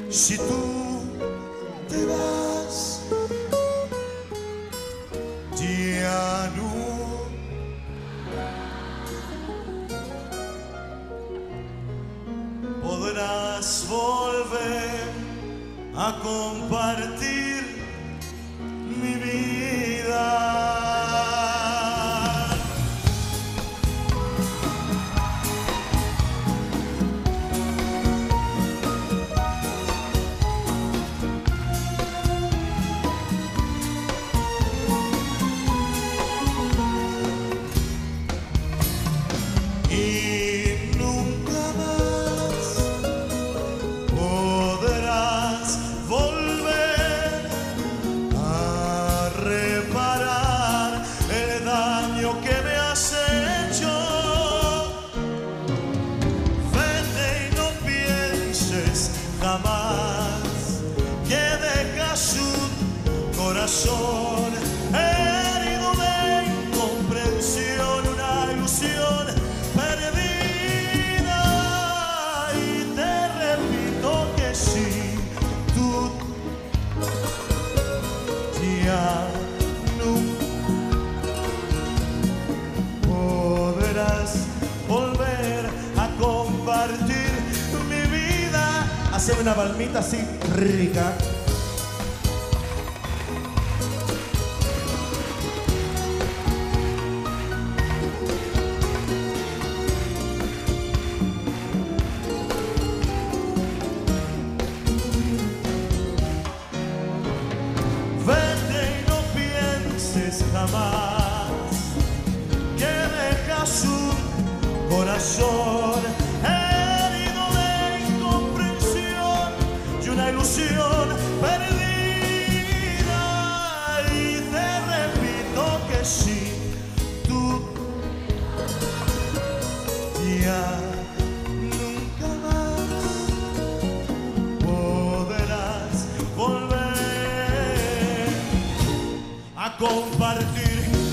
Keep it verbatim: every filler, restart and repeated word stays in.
Si tú te vas, ya no podrás volver a compartir mi vida. Y nunca más podrás volver a reparar el daño que me has hecho. Vete y no pienses jamás que dejas un corazón herido de incomprensión, una ilusión perdida. Y te repito que si tú ya nunca podrás volver a compartir mi vida. Haceme una palmita así rica. Vete y no pienses jamás que dejas un corazón herido de incomprensión y una ilusión perdida. Y te repito que si tú ya nunca más podrás volver a compartir